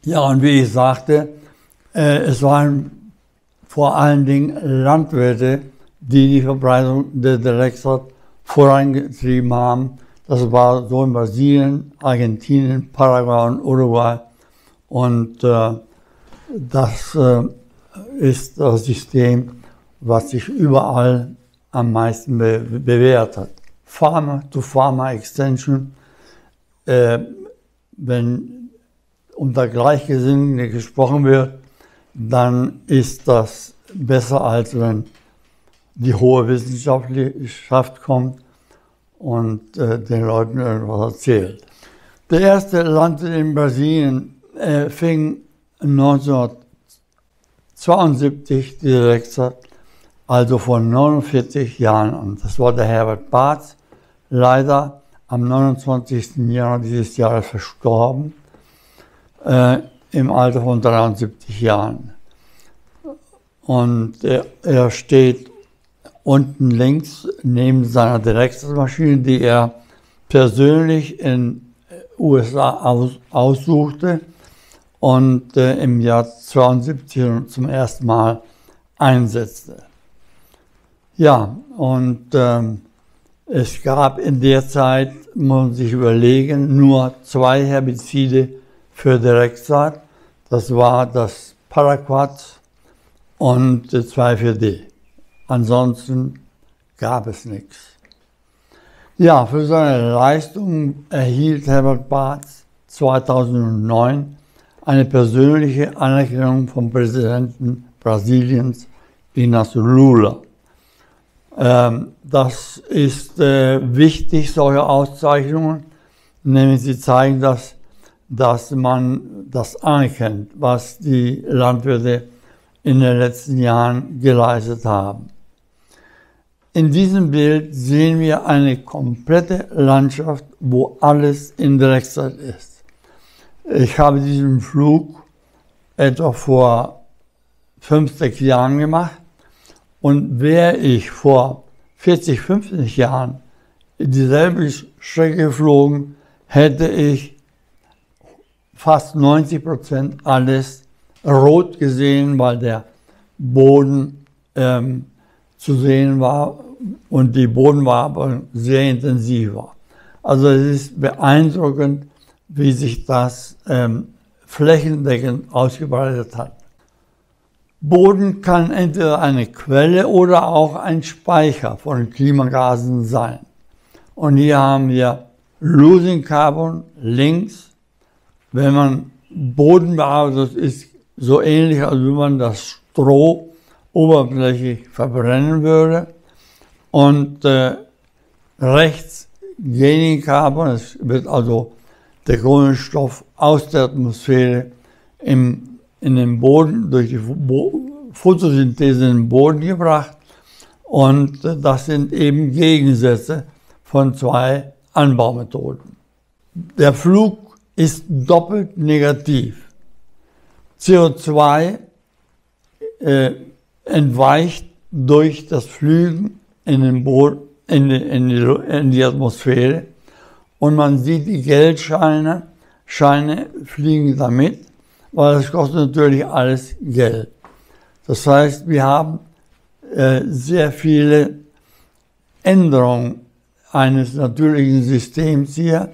Ja, und wie ich sagte, es waren vor allen Dingen Landwirte, die die Verbreitung der Direktsaat vorangetrieben haben. Das war so in Brasilien, Argentinien, Paraguay und Uruguay. Und das ist das System, was sich überall am meisten bewährt hat. Farmer-to-Farmer-Extension, wenn unter Gleichgesinnten gesprochen wird, dann ist das besser, als wenn die hohe Wissenschaft kommt und den Leuten irgendwas erzählt. Der erste Landwirt in Brasilien fing 1972 die Direktsaat, also vor 49 Jahren an. Das war der Herbert Barth, leider am 29. Januar dieses Jahres verstorben, im Alter von 73 Jahren. Und er steht unten links neben seiner Direktsaatmaschine, die er persönlich in USA aussuchte und im Jahr 1972 zum ersten Mal einsetzte. Ja, und es gab in der Zeit, muss man sich überlegen, nur 2 Herbizide für Direktsaat. Das war das Paraquat und 2,4-D. Ansonsten gab es nichts. Ja, für seine Leistung erhielt Herbert Barth 2009 eine persönliche Anerkennung vom Präsidenten Brasiliens, Inácio Lula. Das ist wichtig, solche Auszeichnungen, nämlich sie zeigen, dass man das anerkennt, was die Landwirte in den letzten Jahren geleistet haben. In diesem Bild sehen wir eine komplette Landschaft, wo alles in Direktsaat ist. Ich habe diesen Flug etwa vor 5, 6 Jahren gemacht und wäre ich vor 40, 50 Jahren dieselbe Strecke geflogen, hätte ich fast 90% alles rot gesehen, weil der Boden zu sehen war und die Bodenbearbeitung sehr intensiv war. Also es ist beeindruckend, wie sich das flächendeckend ausgebreitet hat. Boden kann entweder eine Quelle oder auch ein Speicher von Klimagasen sein. Und hier haben wir Losing Carbon links. Wenn man Boden bearbeitet, ist so ähnlich, als wenn man das Stroh oberflächlich verbrennen würde. Und rechts Gaining Carbon, es wird also der Kohlenstoff aus der Atmosphäre in den Boden, durch die Photosynthese in den Boden gebracht. Und das sind eben Gegensätze von 2 Anbaumethoden. Der Flug ist doppelt negativ. CO2 entweicht durch das Fliegen in den Boden, in die Atmosphäre und man sieht die Geldscheine fliegen damit, weil es kostet natürlich alles Geld. Das heißt, wir haben sehr viele Änderungen eines natürlichen Systems hier.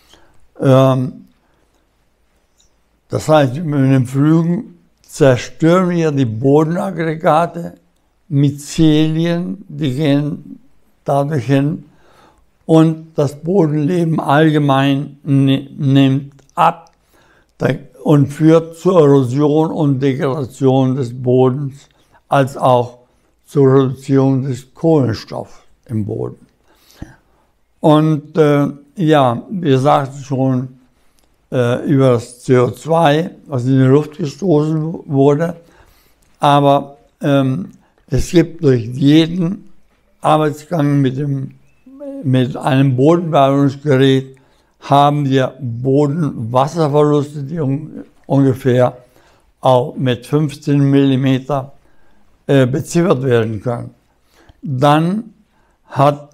Das heißt, mit den Flügen zerstören wir die Bodenaggregate, Myzelien, die gehen dadurch hin und das Bodenleben allgemein nimmt ab und führt zur Erosion und Degradation des Bodens, als auch zur Reduktion des Kohlenstoffs im Boden. Und ja, wir sagten schon über das CO2, was in die Luft gestoßen wurde, aber es gibt durch jeden Arbeitsgang mit einem Bodenbearbeitungsgerät haben wir Bodenwasserverluste, die ungefähr auch mit 15 mm beziffert werden können. Dann hat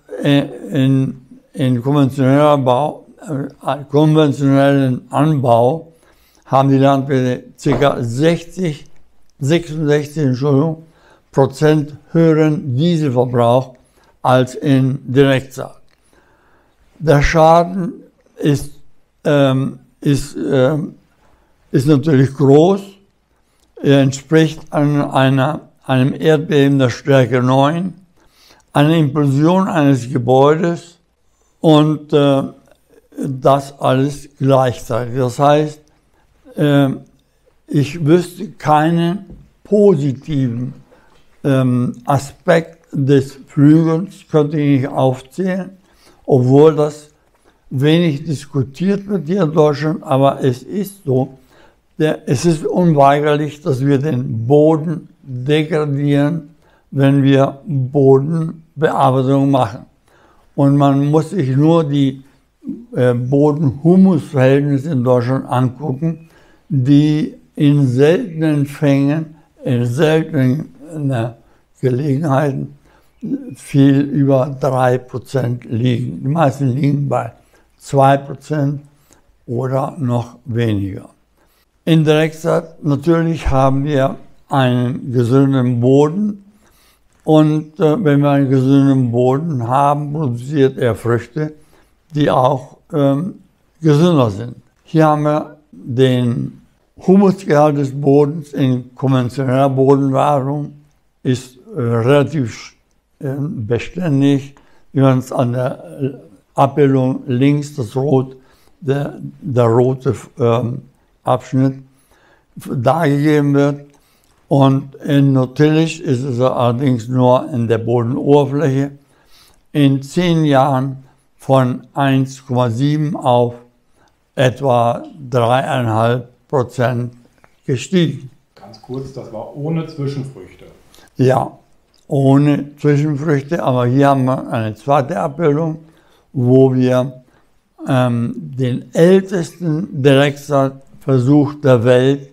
in konventionellen Anbau haben die Landwirte ca. 66 Prozent höheren Dieselverbrauch als in Direktsaat. Der Schaden ist natürlich groß. Er entspricht einem Erdbeben der Stärke 9, einer Implosion eines Gebäudes und das alles gleichzeitig. Das heißt, ich wüsste keinen positiven Aspekt des Flügens, könnte ich nicht aufzählen, obwohl das wenig diskutiert wird hier in Deutschland, aber es ist so. Es ist unweigerlich, dass wir den Boden degradieren, wenn wir Bodenbearbeitung machen. Und man muss sich nur die Boden-Humus-Verhältnisse in Deutschland angucken, die in seltenen Fängen, in seltenen Gelegenheiten viel über 3% liegen. Die meisten liegen bei 2% oder noch weniger. In Direktsaat natürlich haben wir einen gesunden Boden und wenn wir einen gesunden Boden haben, produziert er Früchte, die auch gesünder sind. Hier haben wir den Humusgehalt des Bodens in konventioneller Bodenbearbeitung ist relativ beständig, wie man es an der Abbildung links, das Rot, der rote Abschnitt dargegeben wird. Und in Nutrillisch ist es allerdings nur in der Bodenoberfläche in 10 Jahren von 1,7 auf etwa 3,5% gestiegen. Ganz kurz, das war ohne Zwischenfrüchte. Ja, ohne Zwischenfrüchte, aber hier haben wir eine zweite Abbildung, wo wir den ältesten Direktsaatversuch der Welt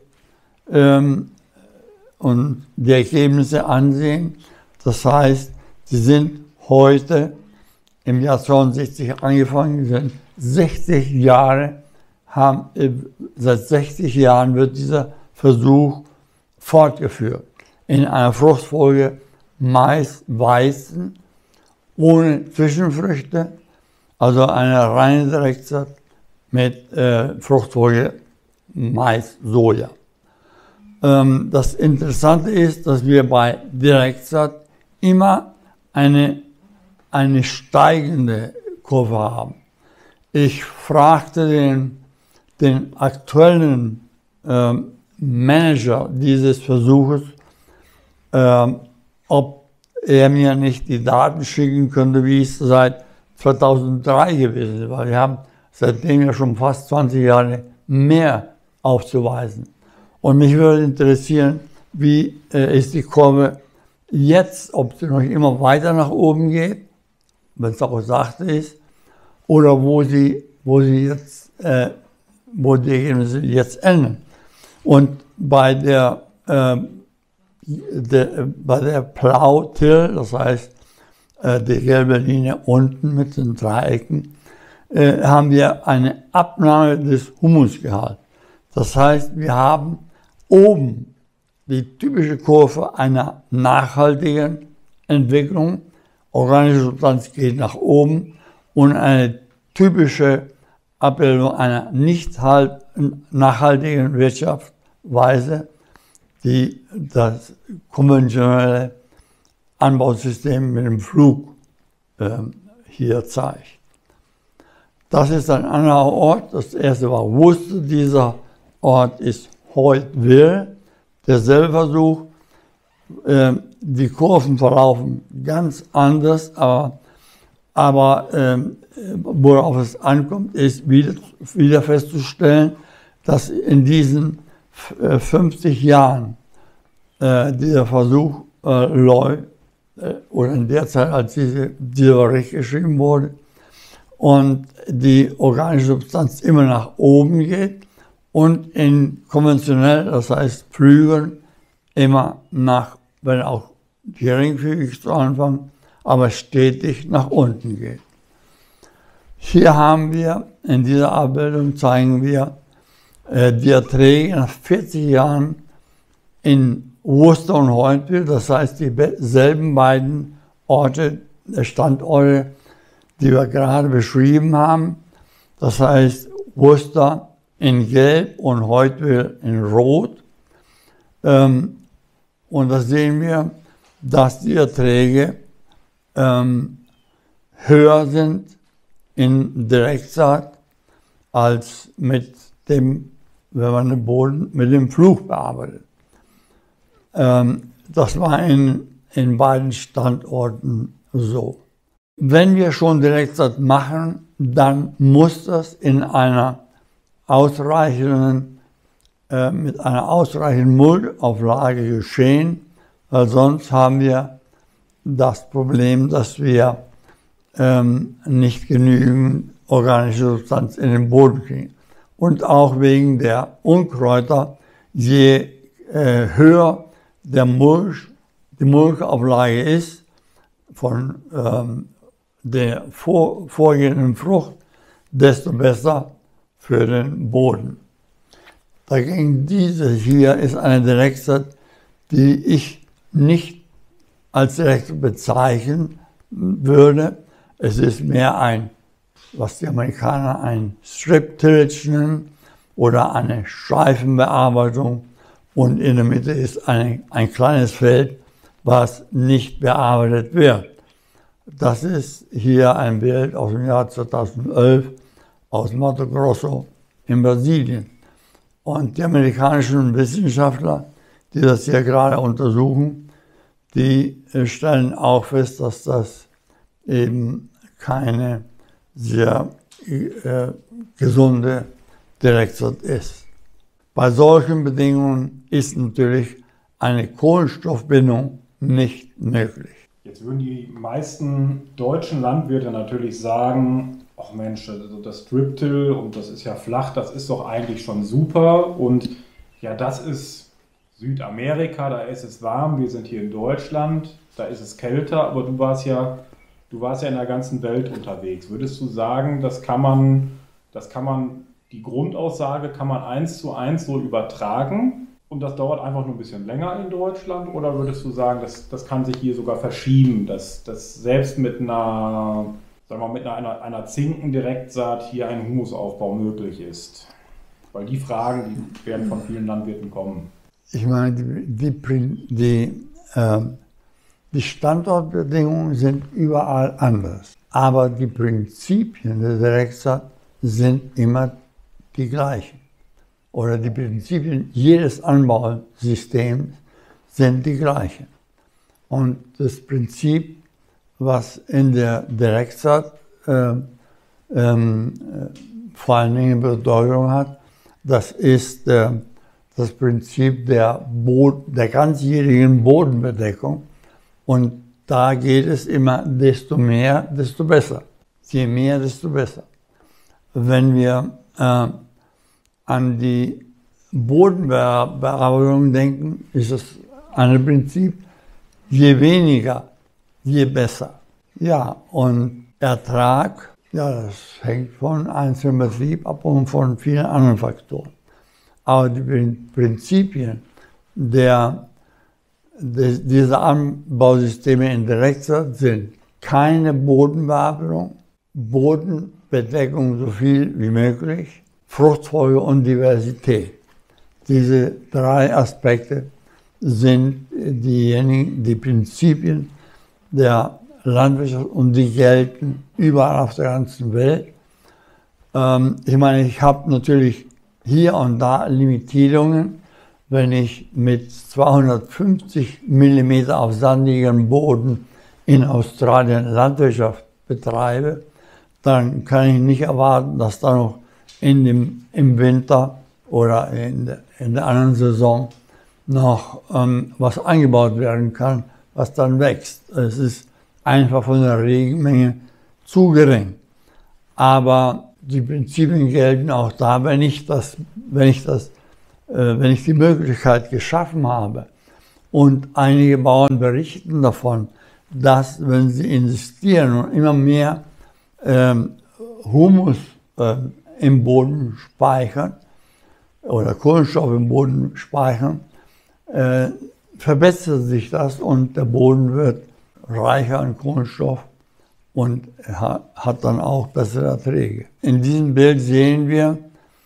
und die Ergebnisse ansehen. Das heißt, sie sind heute im Jahr 62 angefangen, sind 60 Jahre, seit 60 Jahren wird dieser Versuch fortgeführt. In einer Fruchtfolge Mais, Weizen, ohne Zwischenfrüchte, also eine reine Direktsaat mit Fruchtfolge Mais, Soja. Das Interessante ist, dass wir bei Direktsaat immer eine steigende Kurve haben. Ich fragte den aktuellen Manager dieses Versuches, ob er mir nicht die Daten schicken könnte, wie es seit 2003 gewesen ist, weil wir haben seitdem ja schon fast 20 Jahre mehr aufzuweisen. Und mich würde interessieren, wie ist die Kurve jetzt, ob sie noch immer weiter nach oben geht, wenn es auch sachte ist, oder wo die Ergebnisse jetzt enden. Und bei der Plow-Till, das heißt die gelbe Linie unten mit den Dreiecken, haben wir eine Abnahme des Humusgehalts. Das heißt, wir haben oben die typische Kurve einer nachhaltigen Entwicklung, organische Substanz geht nach oben, und eine typische Abbildung einer nicht nachhaltigen Wirtschaftsweise, die das konventionelle Anbausystem mit dem Flug hier zeigt. Das ist ein anderer Ort. Das erste war Worcester. Dieser Ort ist Hoytville. Derselbe Versuch. Die Kurven verlaufen ganz anders, aber worauf es ankommt, ist wieder festzustellen, dass in diesen 50 Jahren dieser Versuch läuft, oder in der Zeit, als dieser Bericht geschrieben wurde, und die organische Substanz immer nach oben geht und in konventionell, das heißt Pflügen, immer nach, wenn auch geringfügig zu Anfang, aber stetig nach unten geht. Hier haben wir, in dieser Abbildung zeigen wir Die Erträge nach 40 Jahren in Worcester und Hoyetville, das heißt dieselben beiden Orte, Standorte, die wir gerade beschrieben haben, das heißt Worcester in Gelb und Hoyetville in Rot. Und da sehen wir, dass die Erträge höher sind in Direktsaat als mit dem, wenn man den Boden mit dem Fluch bearbeitet. Das war in beiden Standorten so. Wenn wir schon Direktsaat machen, dann muss das in einer ausreichenden, mit einer ausreichenden Mulchauflage geschehen, weil sonst haben wir das Problem, dass wir nicht genügend organische Substanz in den Boden kriegen. Und auch wegen der Unkräuter, je höher die Mulchauflage ist von der vorgehenden Frucht, desto besser für den Boden. Dagegen diese hier ist eine Direktsaat, die ich nicht als Direktsaat bezeichnen würde. Es ist mehr ein, was die Amerikaner ein Strip-Tillage nennen oder eine Streifenbearbeitung, und in der Mitte ist ein kleines Feld, was nicht bearbeitet wird. Das ist hier ein Bild aus dem Jahr 2011 aus Mato Grosso in Brasilien. Und die amerikanischen Wissenschaftler, die das hier gerade untersuchen, die stellen auch fest, dass das eben keine sehr gesunde Direktsaat ist. Bei solchen Bedingungen ist natürlich eine Kohlenstoffbindung nicht möglich. Jetzt würden die meisten deutschen Landwirte natürlich sagen, ach Mensch, also das Strip-Till und das ist ja flach, das ist doch eigentlich schon super. Und ja, das ist Südamerika, da ist es warm, wir sind hier in Deutschland, da ist es kälter, aber du warst ja in der ganzen Welt unterwegs. Würdest du sagen, das kann man, die Grundaussage kann man 1:1 so übertragen und das dauert einfach nur ein bisschen länger in Deutschland? Oder würdest du sagen, das kann sich hier sogar verschieben, dass selbst mit einer, sagen wir mal, einer Zinkendirektsaat hier ein Humusaufbau möglich ist? Weil die Fragen, die werden von vielen Landwirten kommen. Ich meine, die Standortbedingungen sind überall anders. Aber die Prinzipien der Direktsaat sind immer die gleichen. Oder die Prinzipien jedes Anbausystems sind die gleichen. Und das Prinzip, was in der Direktsaat vor allen Dingen Bedeutung hat, das ist das Prinzip der ganzjährigen Bodenbedeckung. Und da geht es immer, desto mehr, desto besser. Je mehr, desto besser. Wenn wir an die Bodenbearbeitung denken, ist es ein Prinzip, je weniger, je besser. Ja, und Ertrag, ja, das hängt von einzelnen Betrieb ab und von vielen anderen Faktoren. Aber die Prinzipien dieser Anbausysteme in Direktsaat sind keine Bodenbearbeitung, Bodenbedeckung so viel wie möglich, Fruchtfolge und Diversität. Diese drei Aspekte sind die Prinzipien der Landwirtschaft und die gelten überall auf der ganzen Welt. Ich meine, ich habe natürlich hier und da Limitierungen. Wenn ich mit 250 mm auf sandigem Boden in Australien Landwirtschaft betreibe, dann kann ich nicht erwarten, dass da noch im Winter oder in der anderen Saison noch was eingebaut werden kann, was dann wächst. Es ist einfach von der Regenmenge zu gering. Aber die Prinzipien gelten auch da, wenn ich die Möglichkeit geschaffen habe. Und einige Bauern berichten davon, dass, wenn sie investieren und immer mehr Humus im Boden speichern, oder Kohlenstoff im Boden speichern, verbessert sich das und der Boden wird reicher an Kohlenstoff und hat dann auch bessere Erträge. In diesem Bild sehen wir,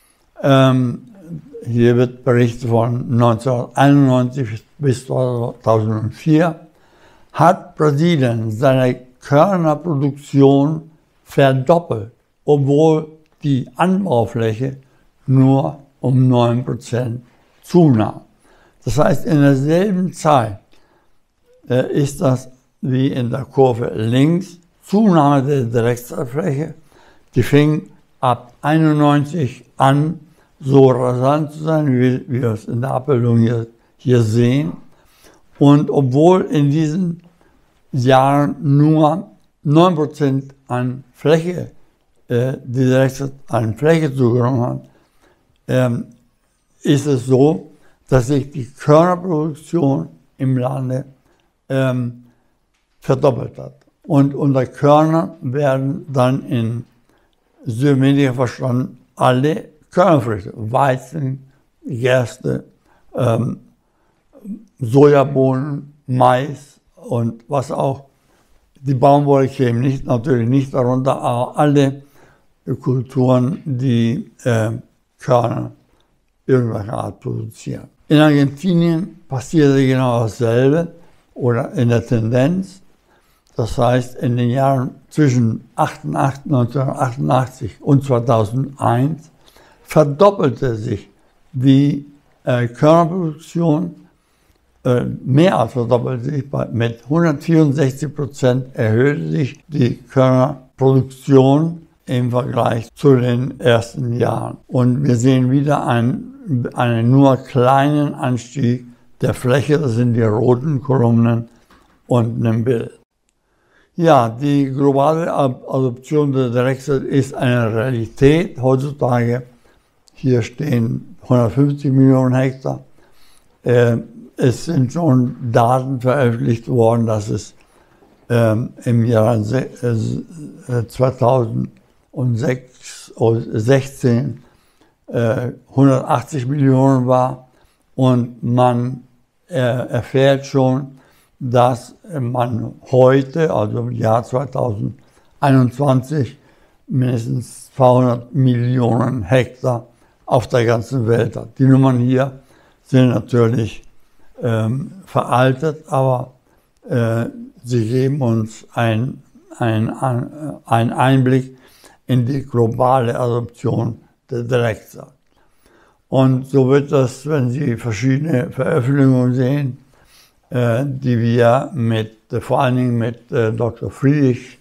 hier wird berichtet von 1991 bis 2004, hat Brasilien seine Körnerproduktion verdoppelt, obwohl die Anbaufläche nur um 9% zunahm. Das heißt, in derselben Zeit ist das wie in der Kurve links, Zunahme der Drecksfläche, die fing ab 91 an, so rasant zu sein, wie wir es in der Abbildung hier sehen. Und obwohl in diesen Jahren nur 9% an Fläche, die Drecksart an Fläche zugenommen hat, ist es so, dass sich die Körnerproduktion im Lande verdoppelt hat. Und unter Körner werden dann in Südamerika verstanden alle Körnerfrüchte, Weizen, Gerste, Sojabohnen, Mais und was auch. Die Baumwolle käme natürlich nicht darunter, aber alle Kulturen, die Körner irgendwelcher Art produzieren. In Argentinien passierte genau dasselbe oder in der Tendenz. Das heißt, in den Jahren zwischen 1988 und 2001 verdoppelte sich die Körnerproduktion, mehr als verdoppelte sich, mit 164% erhöhte sich die Körnerproduktion im Vergleich zu den ersten Jahren. Und wir sehen wieder einen nur kleinen Anstieg der Fläche, das sind die roten Kolumnen unten im Bild. Ja, die globale Adoption der Drecksart ist eine Realität. Heutzutage, hier stehen 150 Millionen Hektar. Es sind schon Daten veröffentlicht worden, dass es im Jahr 2016 180 Millionen war und man erfährt schon, dass man heute, also im Jahr 2021, mindestens 200 Millionen Hektar auf der ganzen Welt hat. Die Nummern hier sind natürlich veraltet, aber sie geben uns einen Einblick in die globale Adoption der Drecksart. Und so wird das, wenn Sie verschiedene Veröffentlichungen sehen, die wir vor allen Dingen mit Dr. Friedrich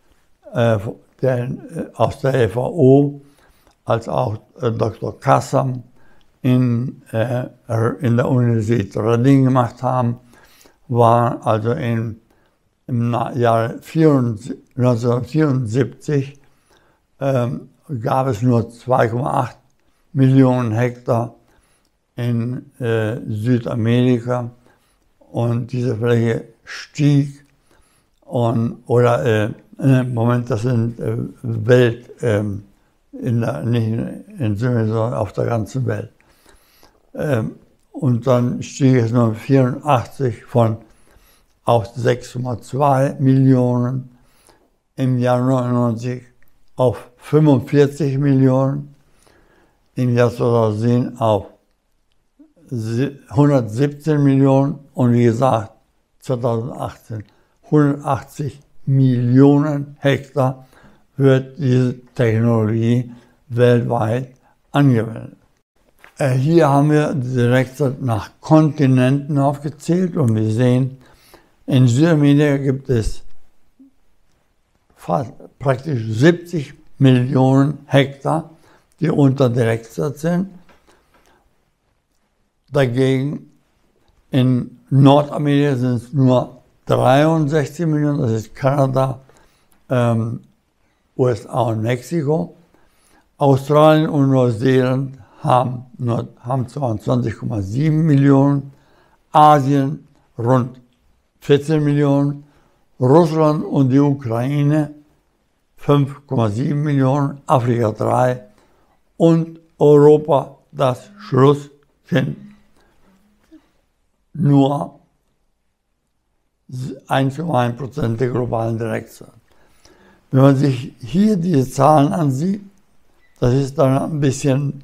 aus der FAO, als auch Dr. Kassam in der Universität Reading gemacht haben, war also im Jahr 1974 gab es nur 2,8 Millionen Hektar in Südamerika. Und diese Fläche stieg das sind nicht in Südamerika, sondern auf der ganzen Welt. Und dann stieg es nur 84 auf 6,2 Millionen im Jahr 99 auf 45 Millionen, im Jahr 2010 auf 117 Millionen und wie gesagt 2018 180 Millionen Hektar wird diese Technologie weltweit angewendet. Hier haben wir direkt nach Kontinenten aufgezählt und wir sehen, in Südamerika gibt es praktisch 70 Millionen Hektar, die unter Drecksart sind. Dagegen in Nordamerika sind es nur 63 Millionen, das ist Kanada, USA und Mexiko. Australien und Neuseeland haben 22,7 Millionen, Asien rund 14 Millionen, Russland und die Ukraine 5,7 Millionen, Afrika 3 und Europa das Schlusskind. Nur 1,1% der globalen Direktzahl. Wenn man sich hier diese Zahlen ansieht, das ist dann ein bisschen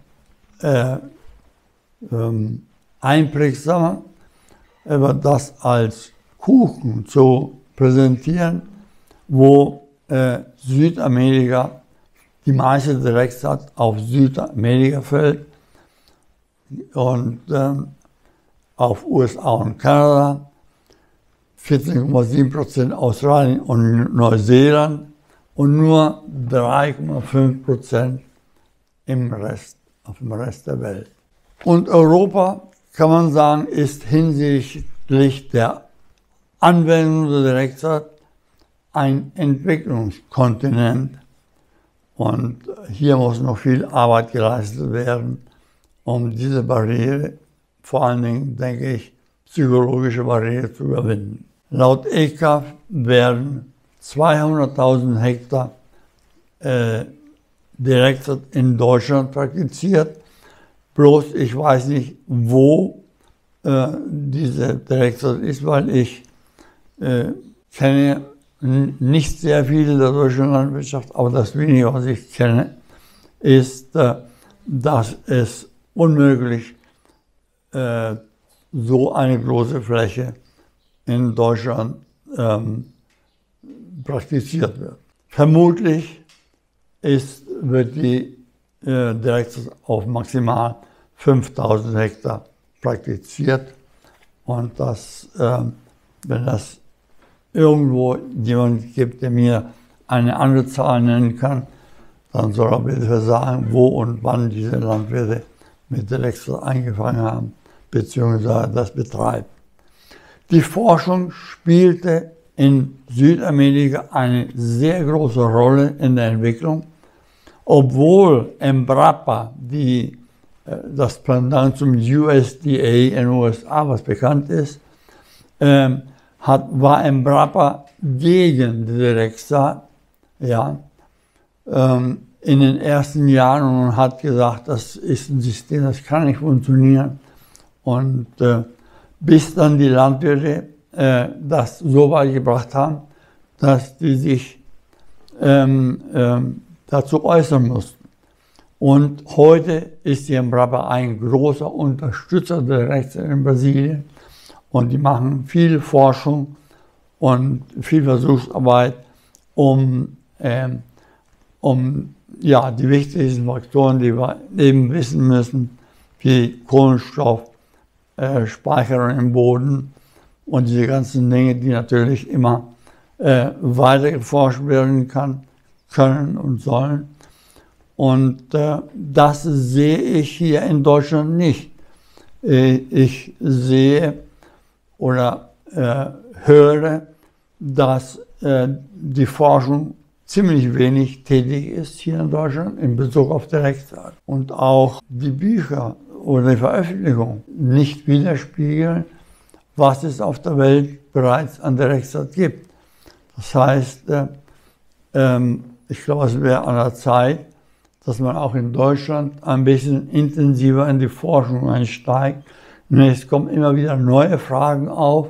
einprägsamer, aber das als Kuchen zu präsentieren, wo Südamerika die meiste Direktzahl auf Südamerika fällt und auf USA und Kanada, 14,7% Australien und Neuseeland und nur 3,5% auf dem Rest der Welt. Und Europa, kann man sagen, ist hinsichtlich der Anwendung der Direktzahl ein Entwicklungskontinent. Und hier muss noch viel Arbeit geleistet werden, um diese Barriere, vor allen Direkten, denke ich, psychologische Barriere zu überwinden. Laut ECAF werden 200.000 Hektar Direktsaat in Deutschland praktiziert. Bloß ich weiß nicht, wo diese Direktsaat ist, weil ich kenne nicht sehr viele der deutschen Landwirtschaft, aber das wenige, was ich kenne, ist, dass es unmöglich so eine große Fläche in Deutschland praktiziert wird. Vermutlich wird die Direktsaat auf maximal 5.000 Hektar praktiziert und das, wenn das irgendwo jemand gibt, der mir eine andere Zahl nennen kann, dann soll er bitte sagen, wo und wann diese Landwirte mit Direktsaat angefangen haben, beziehungsweise das betreiben. Die Forschung spielte in Südamerika eine sehr große Rolle in der Entwicklung, obwohl Embrapa, das Pendant zum USDA in den USA, was bekannt ist, war Embrapa gegen die Direktsaat, ja, in den ersten Jahren und hat gesagt, das ist ein System, das kann nicht funktionieren. Und bis dann die Landwirte das so weit gebracht haben, dass die sich dazu äußern mussten. Und heute ist die Embrapa ein großer Unterstützer der Direktsaat in Brasilien und die machen viel Forschung und viel Versuchsarbeit, um die wichtigsten Faktoren, die wir eben wissen müssen, wie Kohlenstoffspeicherung im Boden und diese ganzen Dinge, die natürlich immer weiter geforscht werden können und sollen. Und das sehe ich hier in Deutschland nicht. Ich sehe oder höre, dass die Forschung ziemlich wenig tätig ist hier in Deutschland in Bezug auf Direktsaat. Und auch die Bücher oder die Veröffentlichungen nicht widerspiegeln, was es auf der Welt bereits an Direktsaat gibt. Das heißt, ich glaube, es wäre an der Zeit, dass man auch in Deutschland ein bisschen intensiver in die Forschung einsteigt. Und es kommen immer wieder neue Fragen auf,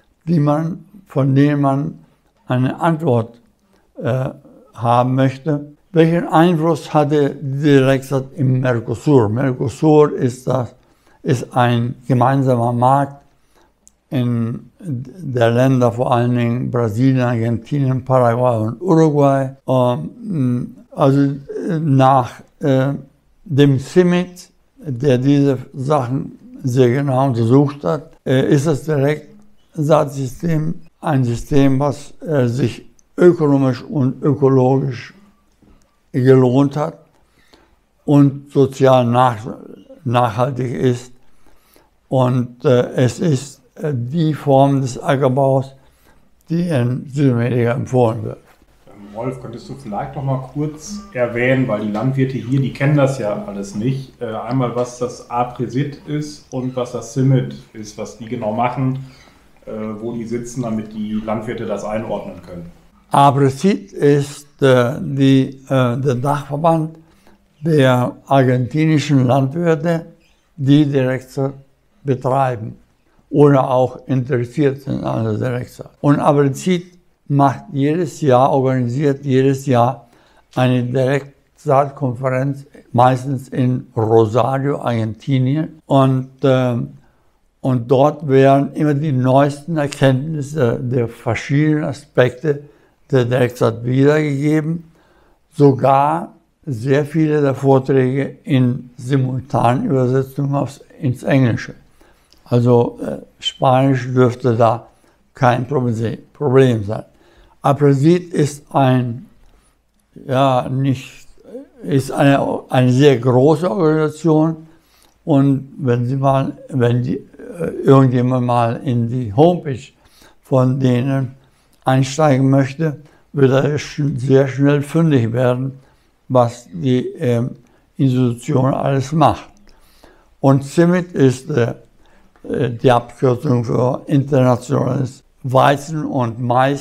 von denen man eine Antwort haben möchte. Welchen Einfluss hatte die Direktsaat im Mercosur? Mercosur ist ein gemeinsamer Markt in der Länder, vor allen Dingen Brasilien, Argentinien, Paraguay und Uruguay. Also nach dem CIMIC, der diese Sachen sehr genau untersucht hat, ist das Direktsaatsystem ein System, was sich ökonomisch und ökologisch gelohnt hat und sozial nachhaltig ist. Und es ist die Form des Ackerbaus, die in Südamerika empfohlen wird. Rolf, könntest du vielleicht noch mal kurz erwähnen, weil die Landwirte hier, die kennen das ja alles nicht, einmal was das Apresit ist und was das CIMIC ist, was die genau machen, wo die sitzen, damit die Landwirte das einordnen können. Apresit ist der Dachverband der argentinischen Landwirte, die Direktsaat betreiben oder auch interessiert sind an der Direktsaat. Und Abrizid organisiert jedes Jahr eine Direktsaatkonferenz, meistens in Rosario, Argentinien. Und dort werden immer die neuesten Erkenntnisse der verschiedenen Aspekte der Direktsaat wiedergegeben. Sogar sehr viele der Vorträge in simultanen Übersetzungen ins Englische. Also Spanisch dürfte da kein Problem sein. Abrizid ist eine sehr große Organisation, und wenn irgendjemand mal in die Homepage von denen einsteigen möchte, wird er sehr schnell fündig werden, was die Institution alles macht. Und CIMMYT ist die Abkürzung für Internationales Weizen- und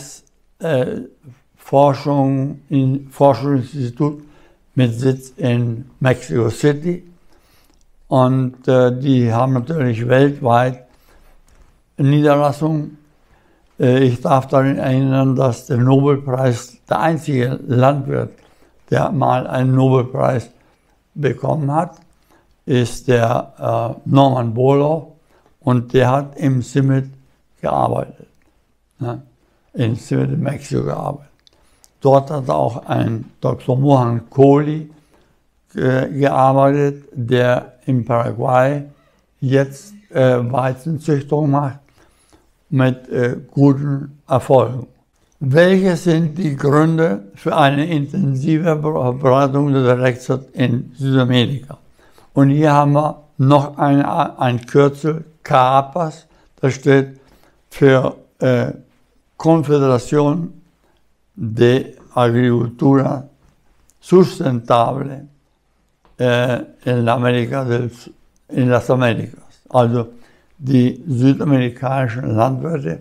Forschungsinstitut mit Sitz in Mexico City. Und die haben natürlich weltweit Niederlassungen. Ich darf daran erinnern, dass der Nobelpreis, der einzige Landwirt, der mal einen Nobelpreis bekommen hat, ist der Norman Borlaug, und der hat im CIMMYT gearbeitet, in CIMMYT in Mexiko gearbeitet. Dort hat auch ein Dr. Mohan Kohli gearbeitet, der in Paraguay jetzt Weizenzüchtung macht mit guten Erfolgen. Welche sind die Gründe für eine intensive Verbreitung der Direktsaat in Südamerika? Und hier haben wir noch ein Kürzel, CAPAS, das steht für Confederación de Agricultura Sustentable in las Americas. Also die südamerikanischen Landwirte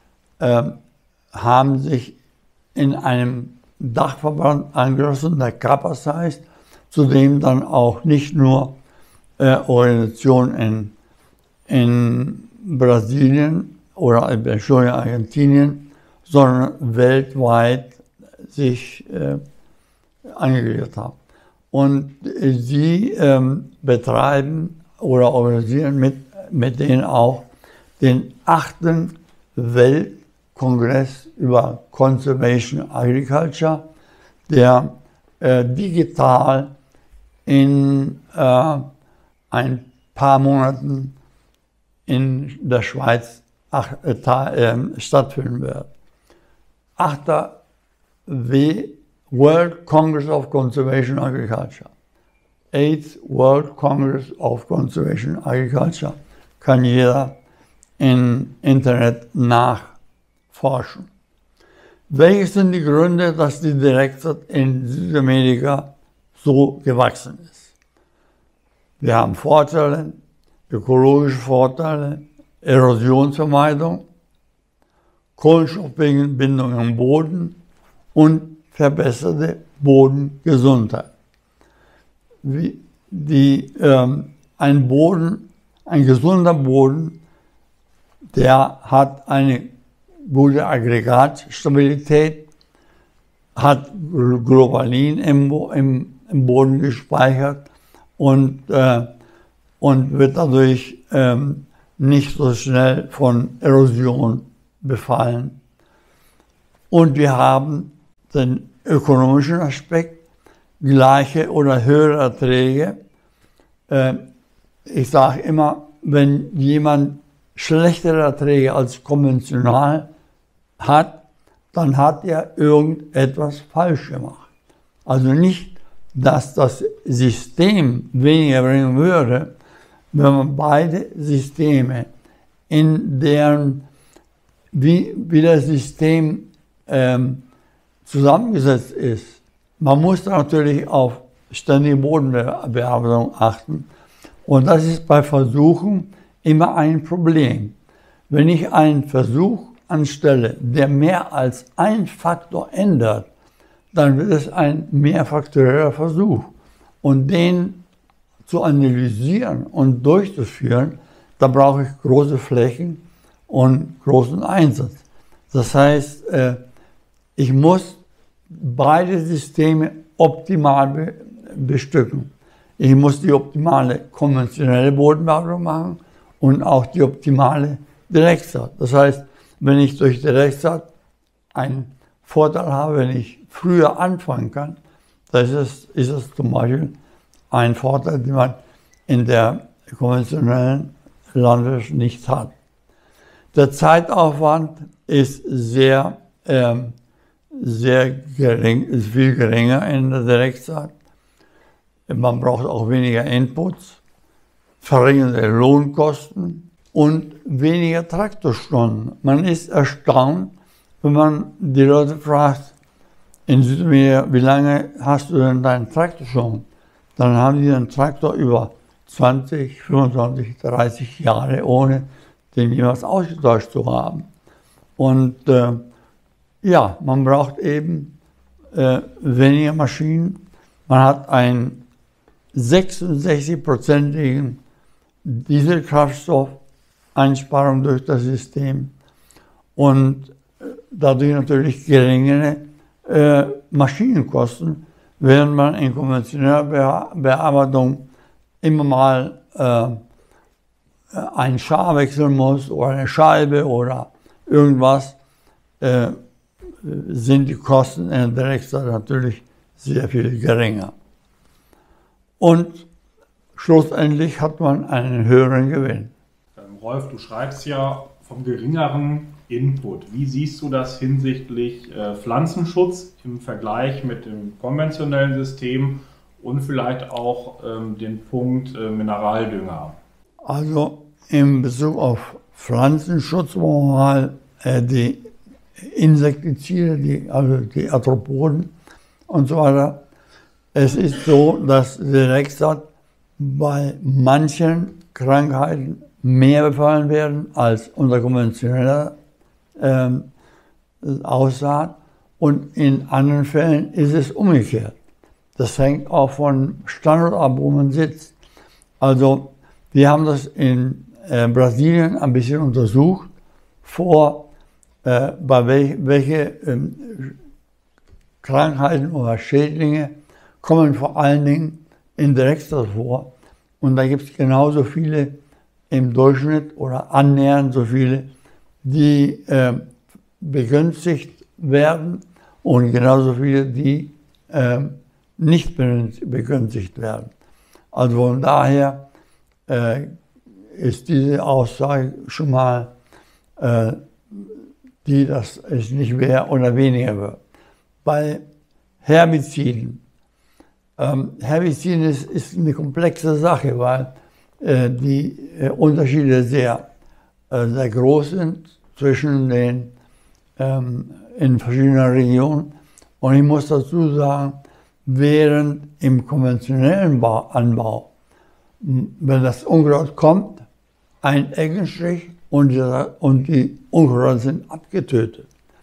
haben sich in einem Dachverband angeschlossen, der CAPAS heißt, zu dem dann auch nicht nur Organisationen in Brasilien oder in Argentinien, sondern weltweit sich angegliedert haben. Und sie betreiben oder organisieren mit denen auch den 8. Weltkongress über Conservation Agriculture, der digital in ein paar Monaten in der Schweiz stattfinden wird. 8. World Congress of Conservation Agriculture. 8th World Congress of Conservation Agriculture kann jeder im Internet nachforschen. Welche sind die Gründe, dass die Direktsaat in Südamerika so gewachsen ist? Wir haben Vorteile, ökologische Vorteile, Erosionsvermeidung, Kohlenstoffbindung am Boden und verbesserte Bodengesundheit. Ein gesunder Boden, der hat eine gute Aggregatstabilität, hat Globalin im Boden gespeichert und wird dadurch nicht so schnell von Erosion befallen. Und wir haben den ökonomischen Aspekt, gleiche oder höhere Erträge. Ich sage immer, wenn jemand schlechtere Erträge als konventional hat, dann hat er irgendetwas falsch gemacht. Also nicht, dass das System weniger bringen würde, wenn man beide Systeme in deren, wie das System zusammengesetzt ist. Man muss natürlich auf ständige Bodenbearbeitung achten. Und das ist bei Versuchen immer ein Problem. Wenn ich einen Versuch anstelle, der mehr als ein Faktor ändert, dann wird es ein mehrfaktorieller Versuch. Und den zu analysieren und durchzuführen, da brauche ich große Flächen und großen Einsatz. Das heißt, ich muss beide Systeme optimal bestücken. Ich muss die optimale konventionelle Bodenbearbeitung machen und auch die optimale Direktsaat. Das heißt, wenn ich durch Direktsaat einen Vorteil habe, wenn ich früher anfangen kann, das ist es zum Beispiel ein Vorteil, den man in der konventionellen Landwirtschaft nicht hat. Der Zeitaufwand ist sehr gering, ist viel geringer in der Direktsaat. Man braucht auch weniger Inputs, verringerte Lohnkosten und weniger Traktorstunden. Man ist erstaunt, wenn man die Leute fragt, in Südamerika, wie lange hast du denn deinen Traktor schon? Dann haben die einen Traktor über 20, 25, 30 Jahre, ohne den jemals ausgetauscht zu haben. Und ja, man braucht eben weniger Maschinen. Man hat einen 66-prozentigen Dieselkraftstoffeinsparung durch das System und dadurch natürlich geringere Maschinenkosten, während man in konventioneller Bearbeitung immer mal einen Schar wechseln muss oder eine Scheibe oder irgendwas, sind die Kosten in der Direktsaat natürlich sehr viel geringer. Und schlussendlich hat man einen höheren Gewinn. Rolf, du schreibst ja vom geringeren Input. Wie siehst du das hinsichtlich Pflanzenschutz im Vergleich mit dem konventionellen System und vielleicht auch den Punkt Mineraldünger? Also in Bezug auf Pflanzenschutz wollen wir mal die Insektizide, also die Arthropoden und so weiter. Es ist so, dass Direktsaat bei manchen Krankheiten mehr befallen werden als unter konventioneller Aussaat und in anderen Fällen ist es umgekehrt. Das hängt auch von Standort ab, wo man sitzt. Also wir haben das in Brasilien ein bisschen untersucht, welche Krankheiten oder Schädlinge kommen vor allen Dingen in Direktsaat vor. Und da gibt es genauso viele im Durchschnitt oder annähernd so viele, die begünstigt werden und genauso viele, die nicht begünstigt werden. Also von daher ist diese Aussage schon mal, dass es nicht mehr oder weniger wird. Bei Herbiziden. Herbiziden ist eine komplexe Sache, weil die Unterschiede sehr groß sind zwischen den in verschiedenen Regionen. Und ich muss dazu sagen, während im konventionellen Anbau, wenn das Unkraut kommt, ein Eckenstrich und die Unkräuter sind abgetötet.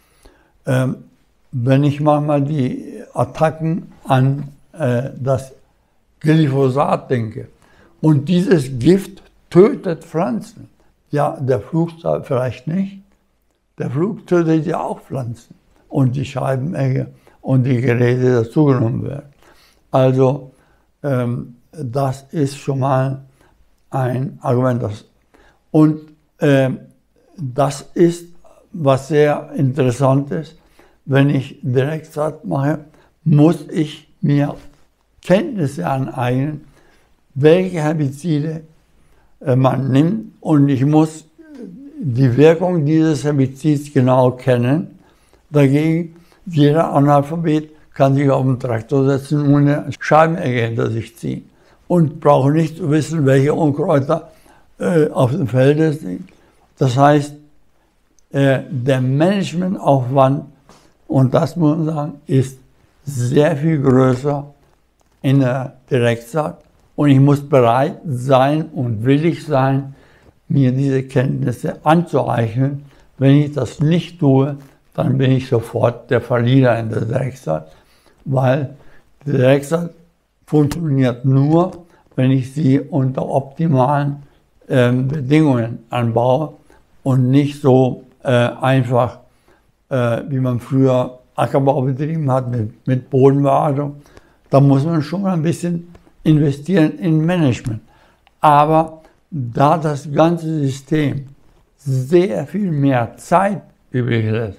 Wenn ich manchmal die Attacken an das Glyphosat denke, und dieses Gift tötet Pflanzen. Ja, der Flug vielleicht nicht. Der Flug tötet ja auch Pflanzen und die Scheibenegge und die Geräte dazugenommen werden. Also das ist schon mal ein Argument. Und das ist, was sehr interessant ist, wenn ich Direktsaat mache, muss ich mir Kenntnisse aneignen, welche Herbizide man nimmt, und ich muss die Wirkung dieses Herbizids genau kennen. Dagegen, jeder Analphabet kann sich auf den Traktor setzen und eine Scheibenegge hinter sich ziehen und braucht nicht zu wissen, welche Unkräuter auf dem Feld sind. Das heißt, der Managementaufwand, und das muss man sagen, ist sehr viel größer in der Direktsaat. Und ich muss bereit sein und willig sein, mir diese Kenntnisse anzueignen. Wenn ich das nicht tue, dann bin ich sofort der Verlierer in der Direktsaat, weil die Direktsaat funktioniert nur, wenn ich sie unter optimalen Bedingungen anbaue und nicht so einfach, wie man früher Ackerbau betrieben hat mit Bodenbearbeitung. Da muss man schon ein bisschen investieren in Management. Aber da das ganze System sehr viel mehr Zeit übrig lässt,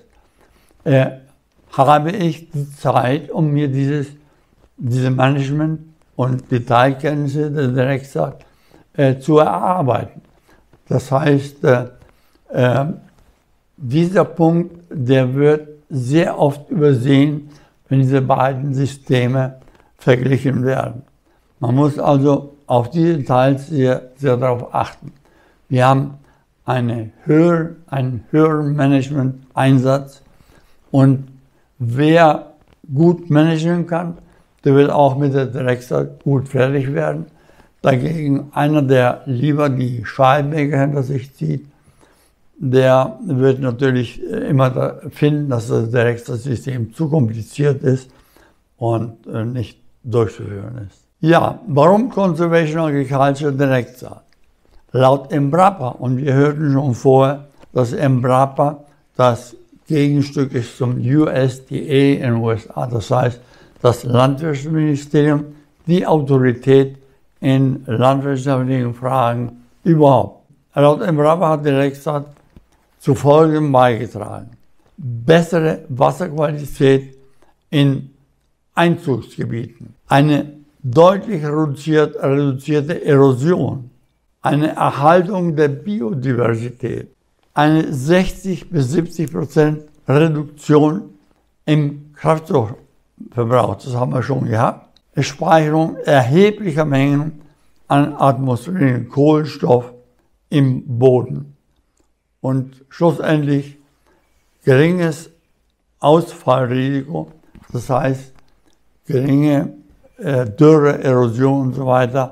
habe ich die Zeit, um mir diese Management- und Detailkenntnisse der Direktsaat zu erarbeiten. Das heißt, dieser Punkt, der wird sehr oft übersehen, wenn diese beiden Systeme verglichen werden. Man muss also auf diese Details sehr darauf achten. Wir haben einen höheren Management-Einsatz und wer gut managen kann, der will auch mit der Direktsaat gut fertig werden. Dagegen einer, der lieber die Scheibenmäher hinter sich zieht, der wird natürlich immer finden, dass das Direktsaatsystem zu kompliziert ist und nicht durchzuführen ist. Ja, warum Conservation Agriculture Direktsaat? Laut Embrapa, und wir hörten schon vorher, dass Embrapa das Gegenstück ist zum USDA in den USA, das heißt das Landwirtschaftsministerium, die Autorität in landwirtschaftlichen Fragen überhaupt. Laut Embrapa hat Direktsaat zu Folgendem beigetragen: bessere Wasserqualität in Einzugsgebieten, eine deutlich reduzierte Erosion, eine Erhaltung der Biodiversität, eine 60 bis 70% Reduktion im Kraftstoffverbrauch, das haben wir schon gehabt, Speicherung erheblicher Mengen an atmosphärischen Kohlenstoff im Boden und schlussendlich geringes Ausfallrisiko, das heißt geringe Dürre, Erosion und so weiter,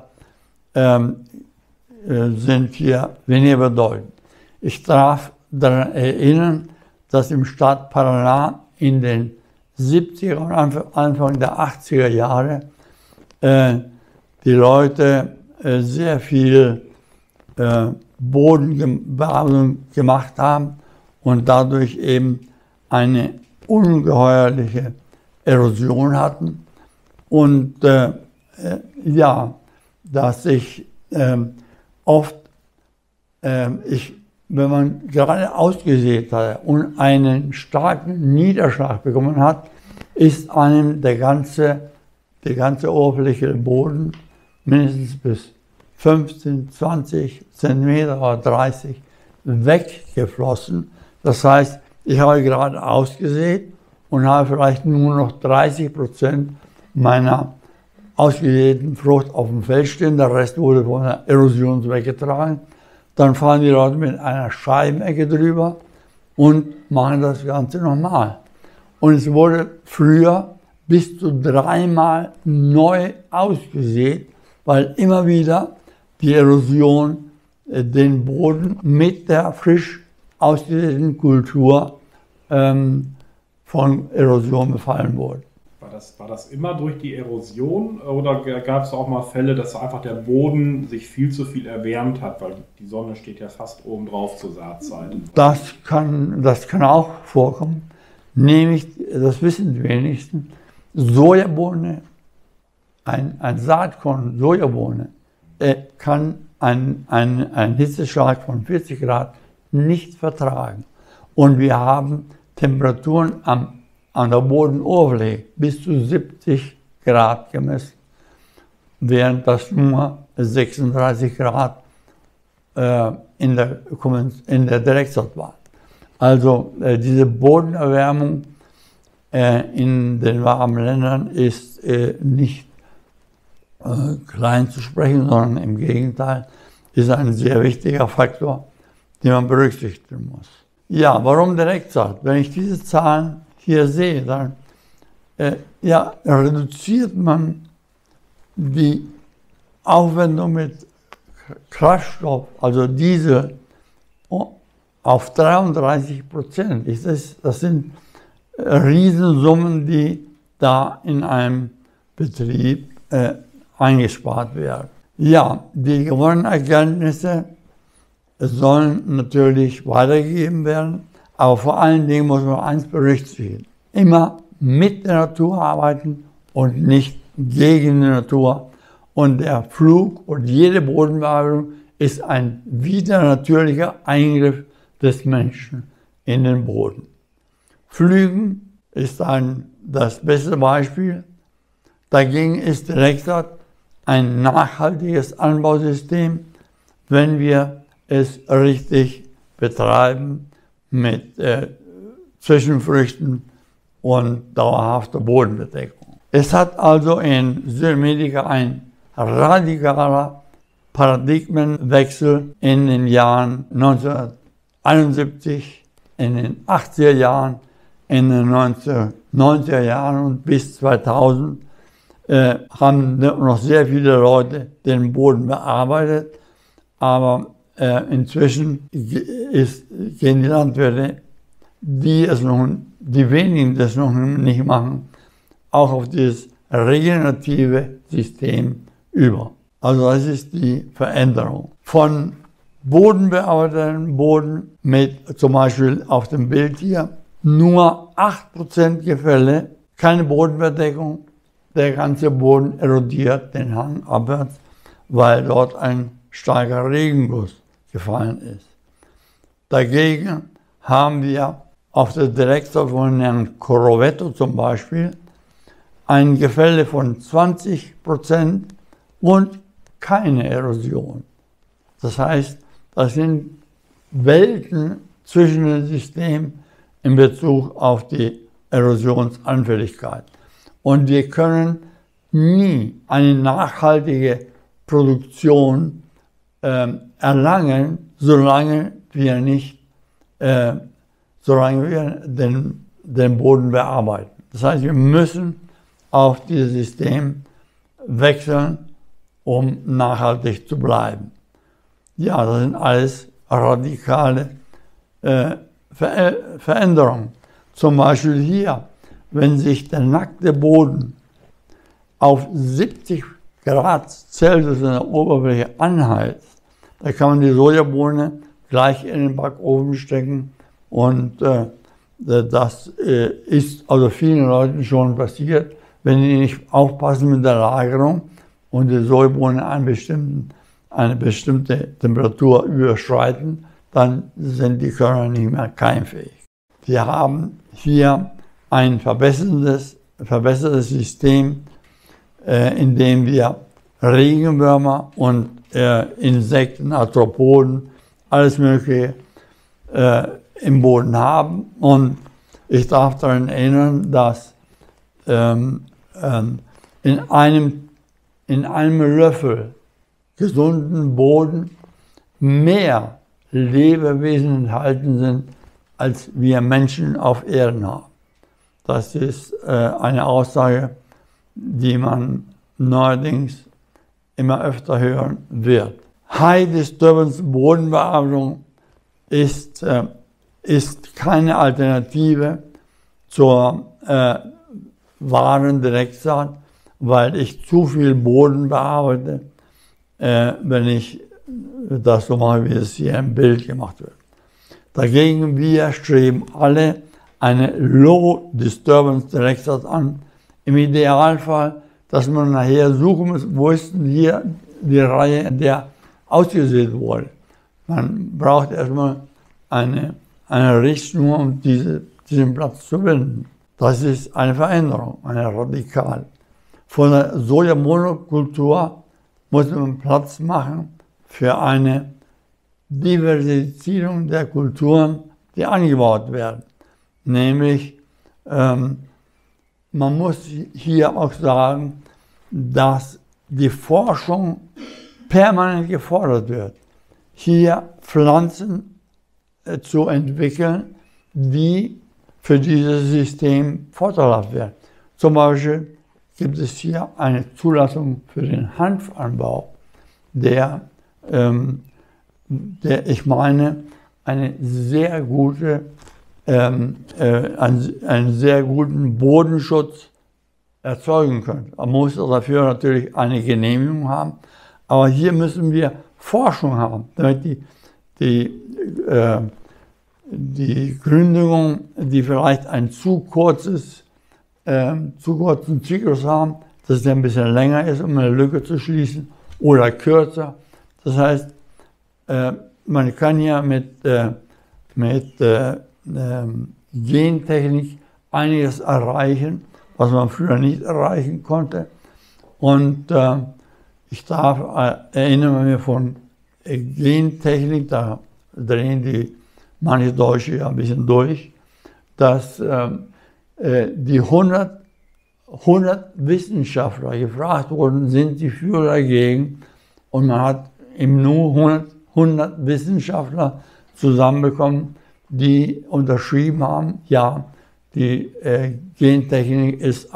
sind hier weniger bedeutend. Ich darf daran erinnern, dass im Staat Paraná in den 70er und Anfang der 80er Jahre die Leute sehr viel Bodenbearbeitung gemacht haben und dadurch eben eine ungeheuerliche Erosion hatten. Und ja, dass ich oft, wenn man gerade ausgesät hat und einen starken Niederschlag bekommen hat, ist einem die ganze Oberfläche des Bodens mindestens bis 15, 20 Zentimeter oder 30 weggeflossen. Das heißt, ich habe gerade ausgesät und habe vielleicht nur noch 30% meiner ausgesäten Frucht auf dem Feld stehen, der Rest wurde von der Erosion weggetragen. Dann fahren die Leute mit einer Scheibenecke drüber und machen das Ganze nochmal. Und es wurde früher bis zu 3-mal neu ausgesät, weil immer wieder die Erosion den Boden mit der frisch ausgesäten Kultur von Erosion befallen wurde. War das immer durch die Erosion oder gab es auch mal Fälle, dass einfach der Boden sich viel zu viel erwärmt hat, weil die Sonne steht ja fast oben drauf zur Saatzeit? Das kann auch vorkommen, nämlich, das wissen die wenigsten, Sojabohne, ein Saatkorn Sojabohne, kann einen Hitzeschlag von 40 Grad nicht vertragen. Und wir haben Temperaturen an der Bodenoberfläche bis zu 70 Grad gemessen, während das nur 36 Grad in der Direktsaat war. Also diese Bodenerwärmung in den warmen Ländern ist nicht klein zu sprechen, sondern im Gegenteil ist ein sehr wichtiger Faktor, den man berücksichtigen muss. Ja, warum Direktsaat? Wenn ich diese Zahlen hier sehe, dann reduziert man die Aufwendung mit Kraftstoff, also Diesel, auf 33%. Das sind Riesensummen, die da in einem Betrieb eingespart werden. Ja, die gewonnenen Erkenntnisse sollen natürlich weitergegeben werden, aber vor allen Dingen muss man eins berücksichtigen: immer mit der Natur arbeiten und nicht gegen die Natur. Und der Flug und jede Bodenbearbeitung ist ein wieder natürlicher Eingriff des Menschen in den Boden. Pflügen ist das beste Beispiel. Dagegen ist Direktsaat ein nachhaltiges Anbausystem, wenn wir es richtig betreiben mit Zwischenfrüchten und dauerhafter Bodenbedeckung. Es hat also in Südamerika ein radikaler Paradigmenwechsel in den Jahren 1971, in den 80er Jahren, in den 1990er Jahren und bis 2000 haben noch sehr viele Leute den Boden bearbeitet, aber inzwischen gehen die Landwirte, die wenigen das noch nicht machen, auch auf dieses regenerative System über. Also das ist die Veränderung. Von bodenbearbeiteten Boden mit zum Beispiel auf dem Bild hier nur 8% Gefälle, keine Bodenbedeckung, der ganze Boden erodiert den Hang abwärts, weil dort ein starker Regenguss gefallen ist. Dagegen haben wir auf der Direktsaat von Herrn Corrovetto zum Beispiel ein Gefälle von 20% und keine Erosion. Das heißt, das sind Welten zwischen den Systemen in Bezug auf die Erosionsanfälligkeit. Und wir können nie eine nachhaltige Produktion erlangen, solange wir den Boden bearbeiten. Das heißt, wir müssen auf dieses System wechseln, um nachhaltig zu bleiben. Ja, das sind alles radikale Veränderungen. Zum Beispiel hier, wenn sich der nackte Boden auf 70 Grad Celsius in der Oberfläche anheizt, da kann man die Sojabohne gleich in den Backofen stecken und das ist also vielen Leuten schon passiert, wenn die nicht aufpassen mit der Lagerung und die Sojabohnen eine bestimmte Temperatur überschreiten, dann sind die Körner nicht mehr keimfähig. Wir haben hier ein verbessertes System, in dem wir Regenwürmer und Insekten, Arthropoden, alles Mögliche im Boden haben. Und ich darf daran erinnern, dass in einem Löffel gesunden Boden mehr Lebewesen enthalten sind, als wir Menschen auf Erden haben. Das ist eine Aussage, die man neuerdings immer öfter hören wird. High Disturbance Bodenbearbeitung ist keine Alternative zur wahren Direktsaat, weil ich zu viel Boden bearbeite, wenn ich das so mache, wie es hier im Bild gemacht wird. Dagegen, wir streben alle eine Low Disturbance Direktsaat an. Im Idealfall, dass man nachher suchen muss, wo ist denn hier die Reihe, in der ausgesät wurde. Man braucht erstmal eine Richtschnur, um diesen Platz zu finden. Das ist eine Veränderung, eine radikale. Von der Sojamonokultur muss man Platz machen für eine Diversifizierung der Kulturen, die angebaut werden. Nämlich, man muss hier auch sagen, dass die Forschung permanent gefordert wird, hier Pflanzen zu entwickeln, die für dieses System vorteilhaft werden. Zum Beispiel gibt es hier eine Zulassung für den Hanfanbau, der ich meine, einen sehr guten Bodenschutz erzeugen könnte. Man muss dafür natürlich eine Genehmigung haben, aber hier müssen wir Forschung haben, damit die Gründungen, die vielleicht einen zu kurzen Zyklus haben, dass der ein bisschen länger ist, um eine Lücke zu schließen, oder kürzer. Das heißt, man kann ja mit Gentechnik einiges erreichen, was man früher nicht erreichen konnte. Und ich erinnere mich von Gentechnik, da drehen manche Deutsche ja ein bisschen durch, dass die 100 Wissenschaftler gefragt wurden, sind sie für oder dagegen, und man hat eben nur 100 Wissenschaftler zusammenbekommen, die unterschrieben haben, ja, die Gentechnik ist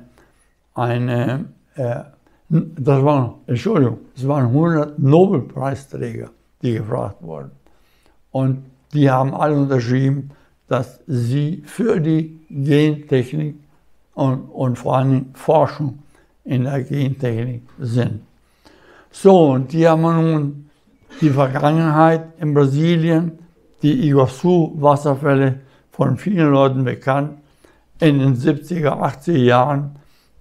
es waren 100 Nobelpreisträger, die gefragt wurden. Und die haben alle unterschrieben, dass sie für die Gentechnik und vor allem Forschung in der Gentechnik sind. So, und hier haben wir nun die Vergangenheit in Brasilien, die Iguazu-Wasserfälle, von vielen Leuten bekannt, in den 70er, 80er Jahren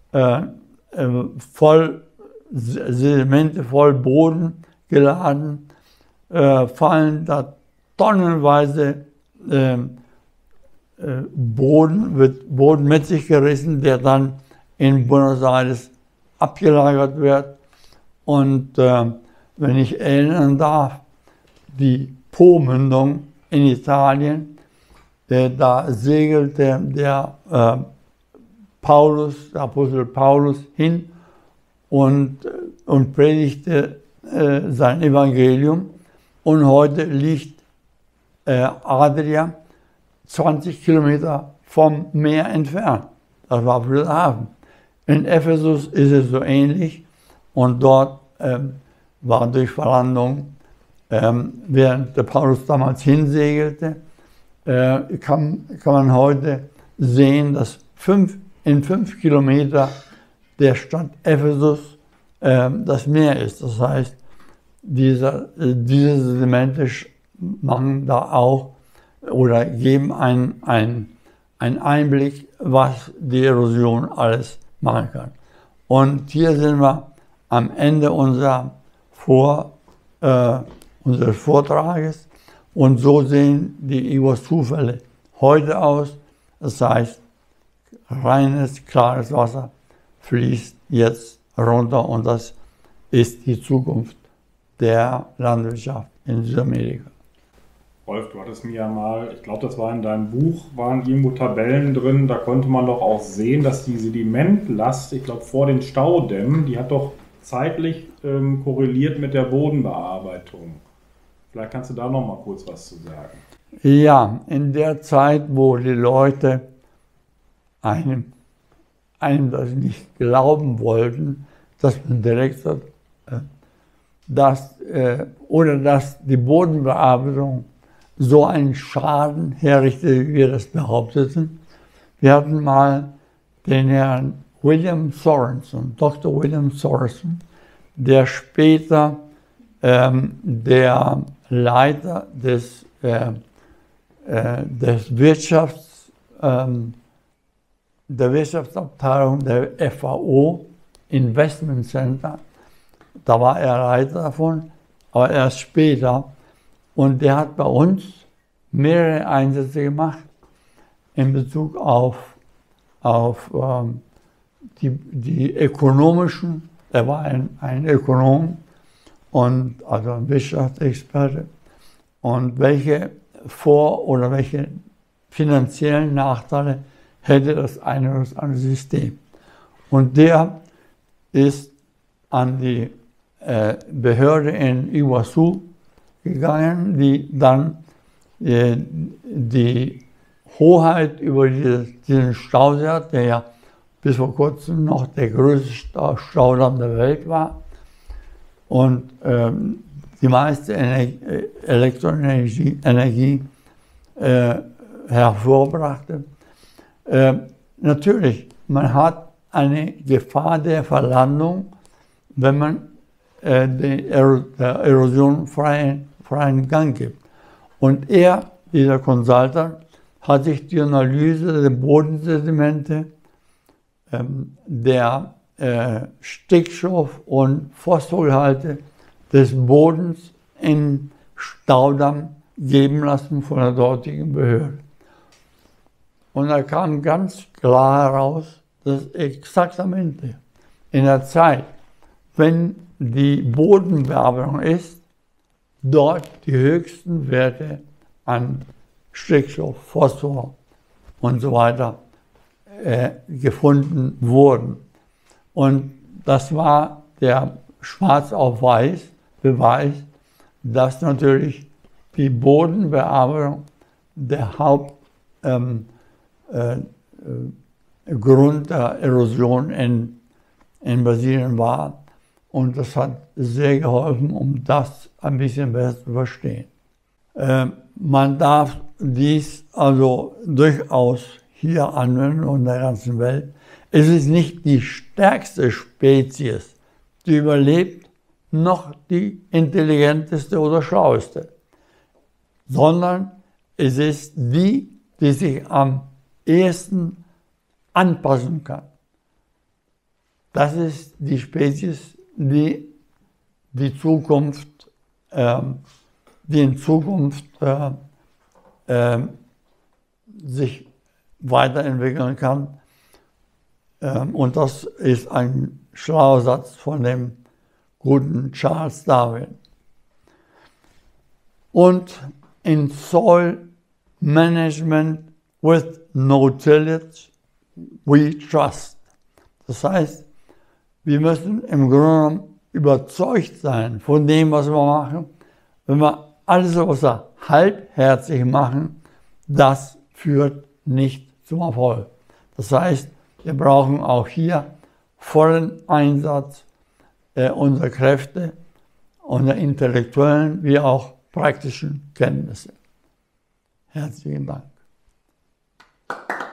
Sedimente voll Boden geladen, fallen da tonnenweise Boden mit sich gerissen, der dann in Buenos Aires abgelagert wird. Und wenn ich erinnern darf, die Po-Mündung in Italien, da segelte der Apostel Paulus hin und predigte sein Evangelium. Und heute liegt Adria 20 Kilometer vom Meer entfernt. Das war Wilhelmshaven. In Ephesus ist es so ähnlich, und dort war durch Verlandung, während der Paulus damals hinsegelte, kann man heute sehen, dass in 5 Kilometer der Stadt Ephesus das Meer ist. Das heißt, diese Sedimente machen da auch oder geben einen Einblick, was die Erosion alles machen kann. Und hier sind wir am Ende unseres Vortrages, und so sehen die Iguazu-Fälle heute aus. Das heißt, reines, klares Wasser fließt jetzt runter, und das ist die Zukunft der Landwirtschaft in Südamerika. Rolf, du hattest mir ja mal, ich glaube, das war in deinem Buch, waren irgendwo Tabellen drin, da konnte man doch auch sehen, dass die Sedimentlast, ich glaube, vor den Staudämmen, die hat doch zeitlich korreliert mit der Bodenbearbeitung. Vielleicht kannst du da noch mal kurz was zu sagen. Ja, in der Zeit, wo die Leute einem das nicht glauben wollten, dass man direkt sagt, dass die Bodenbearbeitung so einen Schaden herrichtet, wie wir das behaupteten. Wir hatten mal den Herrn William Sorensen, Dr. William Sorensen, der später der Leiter der Wirtschaftsabteilung der FAO Investment Center, da war er Leiter davon, aber erst später. Und der hat bei uns mehrere Einsätze gemacht in Bezug auf die ökonomischen. Er war ein Ökonom und also ein Wirtschaftsexperte, und welche oder welche finanziellen Nachteile hätte das eine oder das andere System. Und der ist an die Behörde in Iguazu gegangen, die dann die Hoheit über diesen Stausee hat, der ja bis vor kurzem noch der größte Staudamm der Welt war und die meiste Elektroenergie hervorbrachte. Natürlich, man hat eine Gefahr der Verlandung, wenn man der Erosion freien Gang gibt. Und dieser Consultant, hat sich die Analyse der Bodensedimente, der Stickstoff- und Phosphorgehalte des Bodens in Staudamm geben lassen von der dortigen Behörde. Und da kam ganz klar heraus, dass exaktamente in der Zeit, wenn die Bodenbearbeitung ist, dort die höchsten Werte an Stickstoff, Phosphor und so weiter gefunden wurden. Und das war der schwarz auf weiß Beweis, dass natürlich die Bodenbearbeitung der Hauptgrund der Erosion in Brasilien war. Und das hat sehr geholfen, um das ein bisschen besser zu verstehen. Man darf dies also durchaus hier anwenden und in der ganzen Welt. Es ist nicht die stärkste Spezies, die überlebt, noch die intelligenteste oder schlaueste, sondern es ist die, die sich am ehesten anpassen kann. Das ist die Spezies, die in Zukunft sich weiterentwickeln kann. Und das ist ein schlauer Satz von dem guten Charles Darwin. Und in Soil Management with no tillage, we trust. Das heißt, wir müssen im Grunde genommen überzeugt sein von dem, was wir machen. Wenn wir alles, was wir halbherzig machen, das führt nicht zum Erfolg. Das heißt, wir brauchen auch hier vollen Einsatz unserer Kräfte, unserer intellektuellen wie auch praktischen Kenntnisse. Herzlichen Dank.